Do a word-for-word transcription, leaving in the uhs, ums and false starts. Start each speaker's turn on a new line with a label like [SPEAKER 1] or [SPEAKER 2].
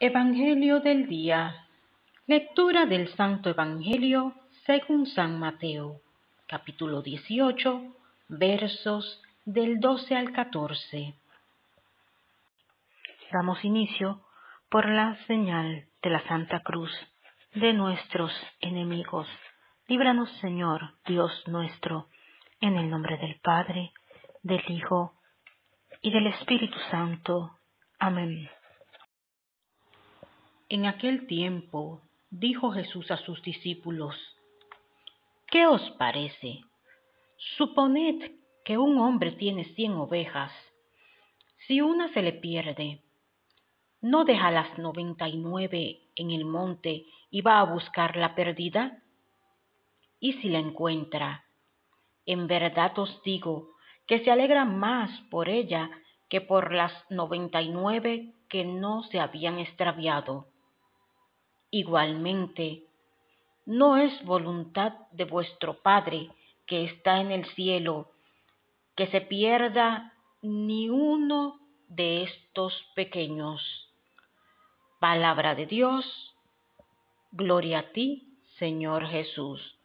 [SPEAKER 1] Evangelio del día. Lectura del Santo Evangelio según San Mateo, capítulo dieciocho, versos del doce al catorce. Damos inicio por la señal de la Santa Cruz de nuestros enemigos. Líbranos, Señor, Dios nuestro, en el nombre del Padre, del Hijo y del Espíritu Santo. Amén. En aquel tiempo dijo Jesús a sus discípulos: ¿Qué os parece? Suponed que un hombre tiene cien ovejas. Si una se le pierde, ¿no deja las noventa y nueve en el monte y va a buscar la perdida? Y si la encuentra, en verdad os digo que se alegra más por ella que por las noventa y nueve que no se habían extraviado. Igualmente, no es voluntad de vuestro Padre que está en el cielo que se pierda ni uno de estos pequeños. Palabra de Dios. Gloria a ti, Señor Jesús.